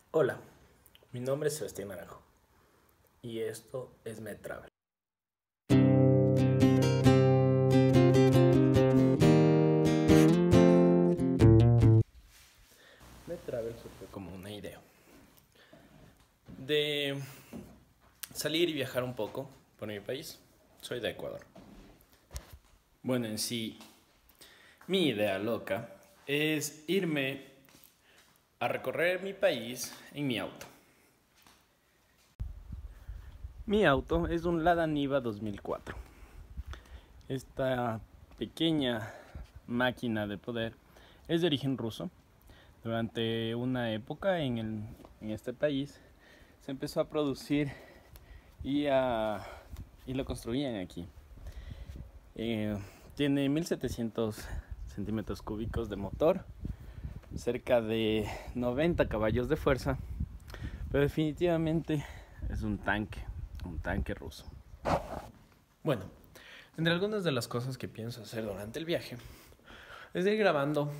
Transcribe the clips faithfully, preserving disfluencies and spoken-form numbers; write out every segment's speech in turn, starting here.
Hola, mi nombre es Sebastián Naranjo y esto es MedTravel. MedTravel surgió como una idea de salir y viajar un poco por mi país. Soy de Ecuador. Bueno, en sí, mi idea loca es irme a recorrer mi país en mi auto. Mi auto es un Lada Niva dos mil cuatro. Esta pequeña máquina de poder es de origen ruso. Durante una época en, el, en este país se empezó a producir y, a, y lo construían aquí. Eh, tiene mil setecientos centímetros cúbicos de motor, cerca de noventa caballos de fuerza, pero definitivamente es un tanque, un tanque ruso. Bueno, entre algunas de las cosas que pienso hacer durante el viaje es ir grabando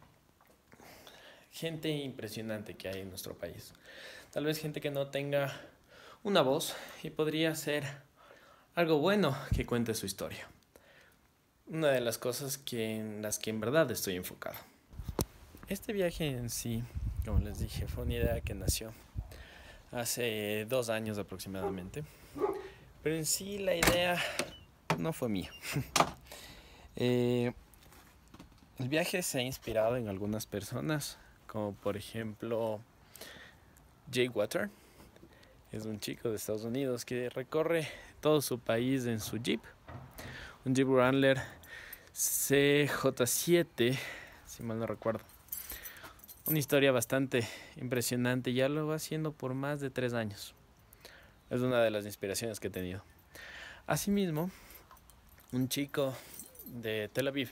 gente impresionante que hay en nuestro país. Tal vez gente que no tenga una voz y podría ser algo bueno que cuente su historia. Una de las cosas que, en las que en verdad estoy enfocado. Este viaje en sí, como les dije, fue una idea que nació hace dos años aproximadamente. Pero en sí la idea no fue mía. eh, el viaje se ha inspirado en algunas personas, como por ejemplo Jay Water. Es un chico de Estados Unidos que recorre todo su país en su Jeep. Un Jeep Wrangler C J siete, si mal no recuerdo. Una historia bastante impresionante, ya lo va haciendo por más de tres años. Es una de las inspiraciones que he tenido. Asimismo, un chico de Tel Aviv.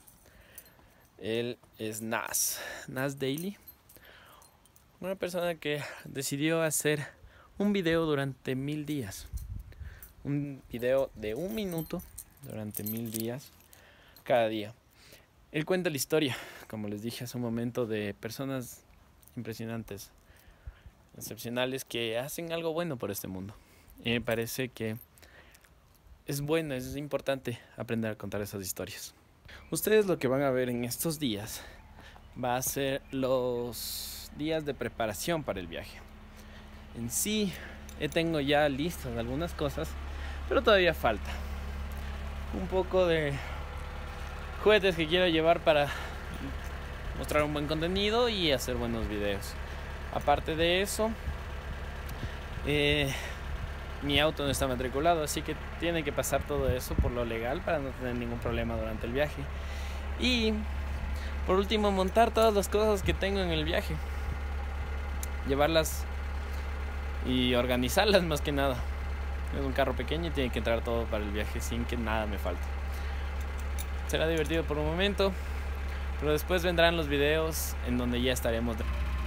Él es Nas, Nas Daily. Una persona que decidió hacer un video durante mil días. Un video de un minuto durante mil días, cada día. Él cuenta la historia, como les dije hace un momento, de personas impresionantes, excepcionales, que hacen algo bueno por este mundo. Y me parece que es bueno, es importante aprender a contar esas historias. Ustedes lo que van a ver en estos días va a ser los días de preparación para el viaje. En sí, tengo ya listas algunas cosas, pero todavía falta un poco de juguetes que quiero llevar para mostrar un buen contenido y hacer buenos videos. Aparte de eso, eh, mi auto no está matriculado, así que tiene que pasar todo eso por lo legal para no tener ningún problema durante el viaje. Y por último, montar todas las cosas que tengo en el viaje, llevarlas y organizarlas más que nada. Es un carro pequeño y tiene que entrar todo para el viaje sin que nada me falte. Será divertido por un momento, pero después vendrán los videos en donde ya estaremos.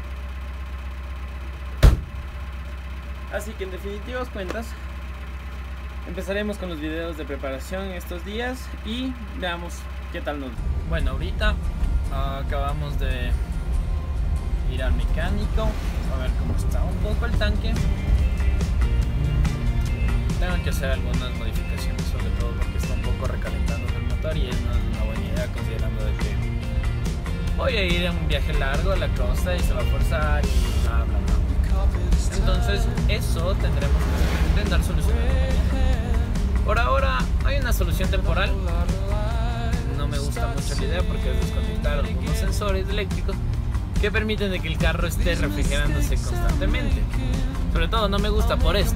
Así que en definitivas cuentas, empezaremos con los videos de preparación estos días y veamos qué tal nos va. Bueno, ahorita uh, acabamos de ir al mecánico a ver cómo está un poco el tanque. Tengo que hacer algunas modificaciones, sobre todo porque está un poco recalentando el motor y no es una buena idea, considerando de que voy a ir en un viaje largo a la costa y se va a forzar y bla bla bla. Entonces eso tendremos que intentar solucionar. Por ahora hay una solución temporal. No me gusta mucho la idea porque es desconectar algunos sensores eléctricos que permiten de que el carro esté refrigerándose constantemente. Sobre todo no me gusta por esto.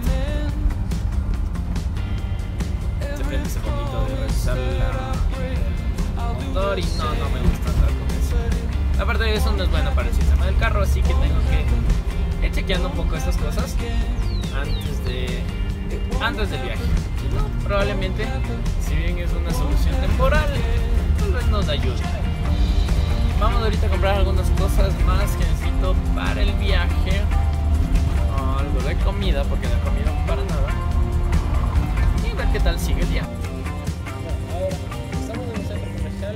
Se prende ese poquito de revisar la, el motor y no, no me gusta andar con eso. Aparte de eso no es bueno para el sistema del carro, así que tengo que ir chequeando un poco estas cosas antes de antes del viaje. Probablemente, si bien es una solución temporal, tal vez nos ayude. Vamos ahorita a comprar algunas cosas más que necesito para el viaje. Algo de comida, porque no he comido para nada. Y ver qué tal sigue el día. Bueno, ahora estamos en un centro comercial.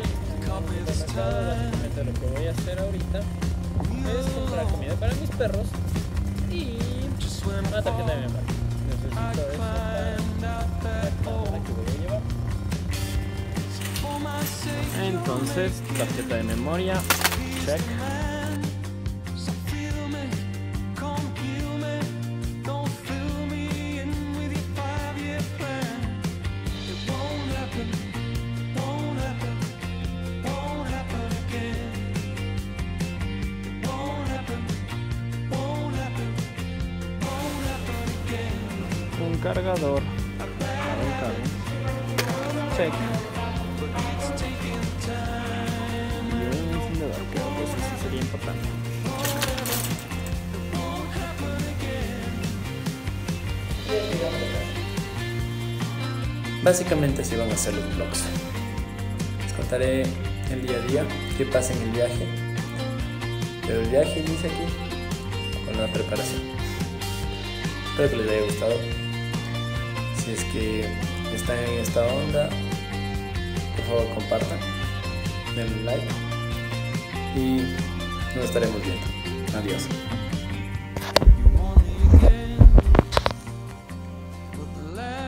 Básicamente lo que voy a hacer ahorita es comprar comida para mis perros y una tarjeta de memoria. Necesito eso para la cámara que voy a llevar. Entonces, tarjeta de memoria, check. Un cargador para un carro, check. Y un encendedor, creo que eso sí sería importante. Básicamente así van a ser los vlogs. Les contaré el día a día, qué pasa en el viaje. Pero el viaje inicia aquí con la preparación. Espero que les haya gustado. Si es que están en esta onda, por favor compartan, denle like y nos estaremos viendo. Adiós.